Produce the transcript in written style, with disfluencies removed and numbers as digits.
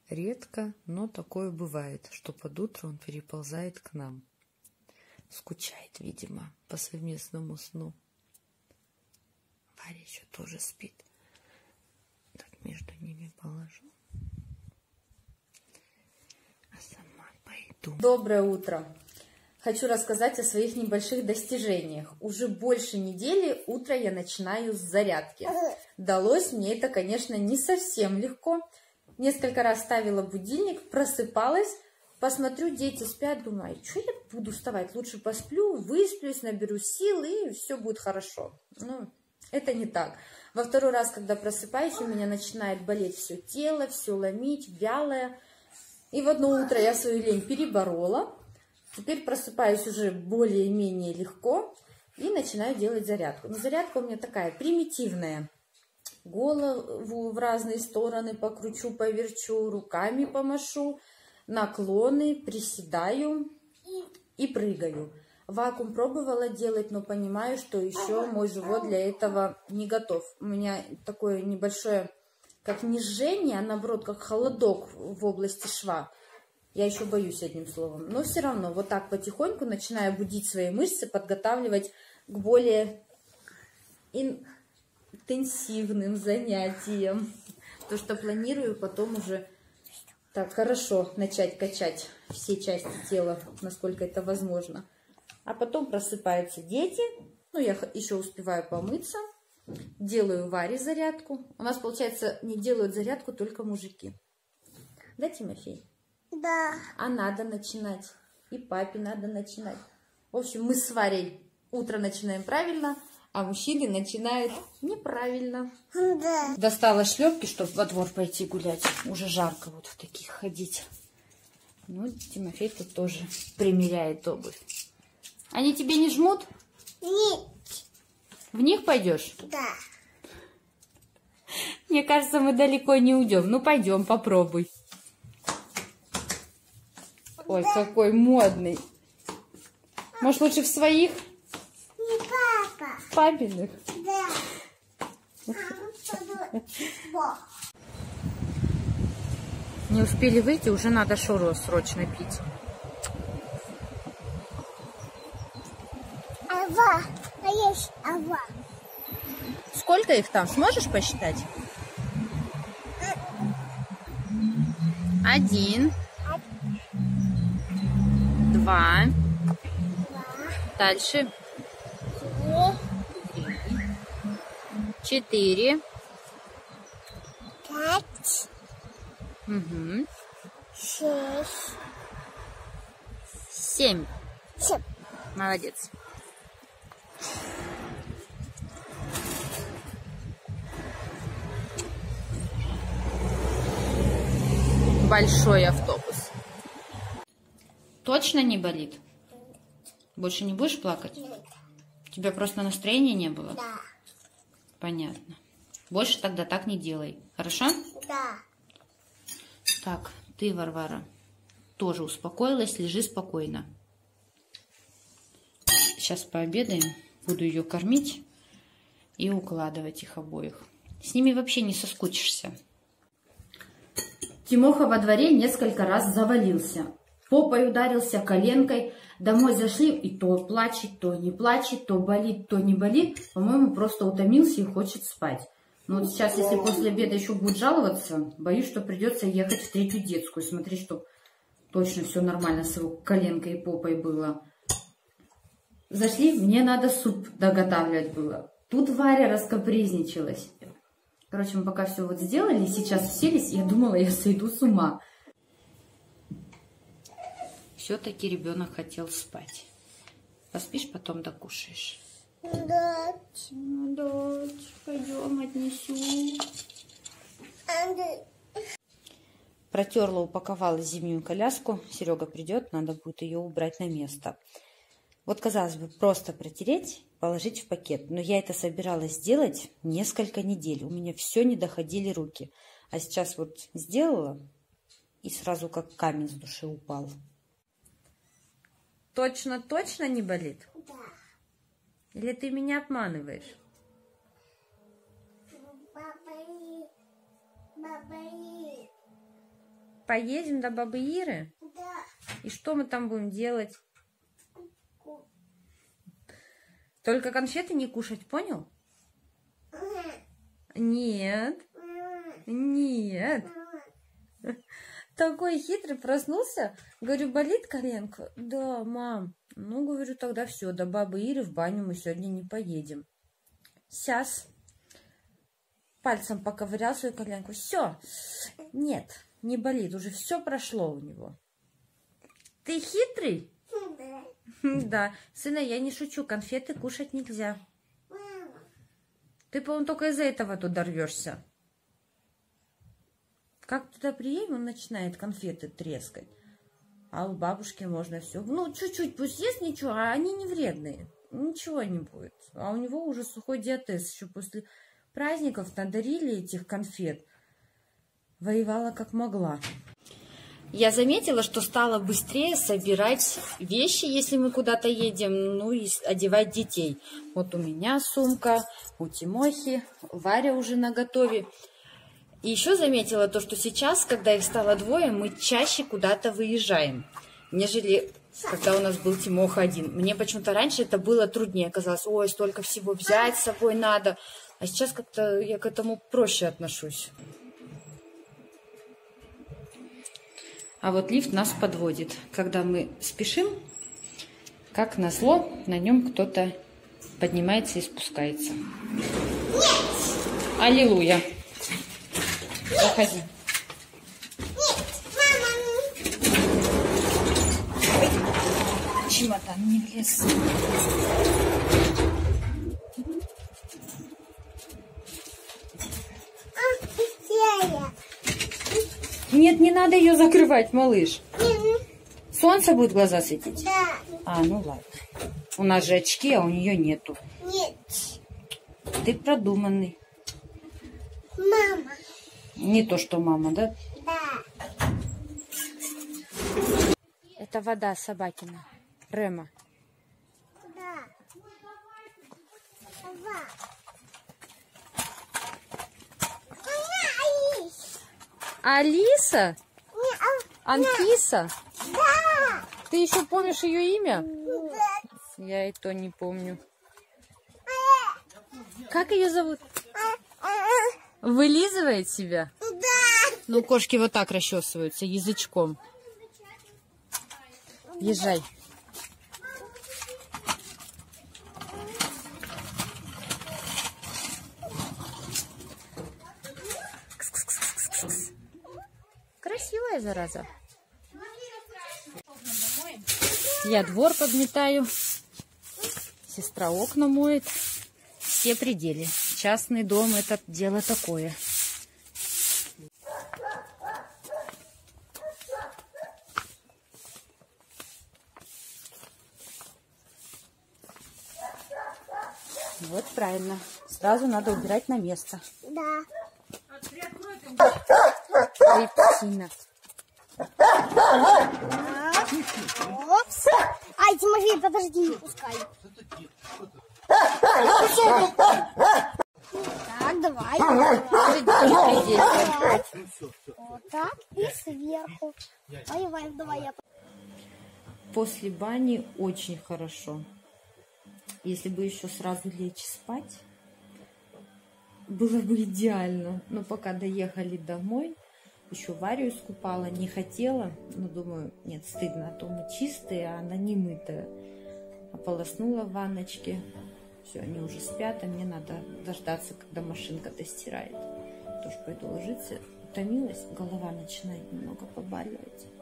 Редко, но такое бывает, что под утро он переползает к нам. Скучает, видимо, по совместному сну. Варя еще тоже спит. Так между ними положу. А сама пойду. Доброе утро! Хочу рассказать о своих небольших достижениях. Уже больше недели утро я начинаю с зарядки. Далось мне это, конечно, не совсем легко. Несколько раз ставила будильник, просыпалась, посмотрю, дети спят, думаю, что я буду вставать? Лучше посплю, высплюсь, наберу сил, и все будет хорошо. Ну, это не так. Во второй раз, когда просыпаюсь, у меня начинает болеть все тело, все ломить, вялое. И в одно утро я свою лень переборола. Теперь просыпаюсь уже более-менее легко и начинаю делать зарядку. Но зарядка у меня такая примитивная. Голову в разные стороны покручу, поверчу, руками помашу, наклоны, приседаю и прыгаю. Вакуум пробовала делать, но понимаю, что еще мой живот для этого не готов. У меня такое небольшое, как не жжение, а наоборот, как холодок в области шва. Я еще боюсь одним словом. Но все равно вот так потихоньку начинаю будить свои мышцы, подготавливать к более интенсивным занятиям. То, что планирую потом уже так хорошо начать качать все части тела, насколько это возможно. А потом просыпаются дети. Ну, я еще успеваю помыться. Делаю Варе зарядку. У нас, получается, не делают зарядку только мужики. Да, Тимофей? Да. А надо начинать. И папе надо начинать. В общем, мы с Варей утро начинаем правильно, а мужчины начинают неправильно. Да. Достала шлепки, чтобы во двор пойти гулять. Уже жарко вот в таких ходить. Ну, Тимофей тут тоже примеряет обувь. Они тебе не жмут? Нет. В них пойдешь? Да. Мне кажется, мы далеко не уйдем. Ну, пойдем, попробуй. Ой, какой модный. Может, лучше в своих? Не папа. Папиных? Да. Не успели выйти, уже надо шору срочно пить. Ава. А есть ава. Сколько их там? Сможешь посчитать? 1, 2. Дальше. 4. 5. Угу. 6. 7. 7. Молодец. Большой автобус. Точно не болит? Больше не будешь плакать? Нет. У тебя просто настроения не было? Да. Понятно. Больше тогда так не делай. Хорошо? Да. Так, ты, Варвара, тоже успокоилась, лежи спокойно. Сейчас пообедаем, буду ее кормить и укладывать их обоих. С ними вообще не соскучишься. Тимоха во дворе несколько раз завалился. Попой ударился, коленкой. Домой зашли, и то плачет, то не плачет, то болит, то не болит. По-моему, просто утомился и хочет спать. Но вот сейчас, если после обеда еще будет жаловаться, боюсь, что придется ехать в 3-ю детскую. Смотреть, чтобы точно все нормально с его коленкой и попой было. Зашли, мне надо суп доготавливать было. Тут Варя раскапризничалась. Короче, мы пока все вот сделали, сейчас уселись, я думала, я сойду с ума. Все-таки ребенок хотел спать. Поспишь, потом докушаешь. Дочь. Ну, дочь, пойдем, отнесу. Протерла, упаковала зимнюю коляску. Серега придет, надо будет ее убрать на место. Вот, казалось бы, просто протереть, положить в пакет. Но я это собиралась сделать несколько недель. У меня все не доходили руки. А сейчас вот сделала, и сразу как камень с души упал. Точно не болит? Да. Или ты меня обманываешь? Бабаи. Поедем до бабы Иры? Да. И что мы там будем делать? Только конфеты не кушать, понял? Нет. Нет. Такой хитрый проснулся. Говорю, болит коленка? Да, мам. Ну, говорю, тогда все, до бабы Иры в баню мы сегодня не поедем. Сейчас. Пальцем поковырял свою коленку. Все. Нет, не болит. Уже все прошло у него. Ты хитрый? Да. Сына, я не шучу. Конфеты кушать нельзя. Ты, по-моему, только из-за этого туда рвешься. Как туда приедем, он начинает конфеты трескать. А у бабушки можно все. Ну, чуть-чуть пусть ест, ничего, а они не вредные. Ничего не будет. А у него уже сухой диатез. Еще после праздников надарили этих конфет. Воевала как могла. Я заметила, что стала быстрее собирать вещи, если мы куда-то едем, ну и одевать детей. Вот у меня сумка, у Тимохи, Варя уже наготове. И еще заметила то, что сейчас, когда их стало двое, мы чаще куда-то выезжаем, нежели когда у нас был Тимоха один. Мне почему-то раньше это было труднее. Казалось, ой, столько всего взять с собой надо. А сейчас как-то я к этому проще отношусь. А вот лифт нас подводит. Когда мы спешим, как назло, на нем кто-то поднимается и спускается. Нет! Аллилуйя! Заходи. Нет, мама. Чемодан не влез. Нет, не надо ее закрывать, малыш. Солнце будет в глаза светить? Да. А, ну ладно. У нас же очки, а у нее нету. Нет. Ты продуманный. Мама. Не то, что мама, да? Да. Это вода собакина. Рема. Да. Два. Алиса? Анфиса? Да. Ты еще помнишь ее имя? Да. Я и то не помню. Как ее зовут? Вылизывает себя? Да. Ну, кошки вот так расчесываются, язычком. Езжай. Красивая зараза. Я двор подметаю. Сестра окна моет. Все пределы. Частный дом — это дело такое. Вот правильно. Сразу надо убирать на место. Да. Ой, птина. Опс. Ай, Тимофей, подожди, не пускай. Так, давай. Вот так и сверху. Ой, давай я. После бани очень хорошо. Если бы еще сразу лечь спать, было бы идеально. Но пока доехали домой, еще Варю искупала, не хотела. Но думаю, нет, стыдно, а то мы чистые, а она не мытая. Ополоснула в ванночке. Все, они уже спят, а мне надо дождаться, когда машинка достирает. Тоже пойду ложиться. Утомилась, голова начинает немного побаливать.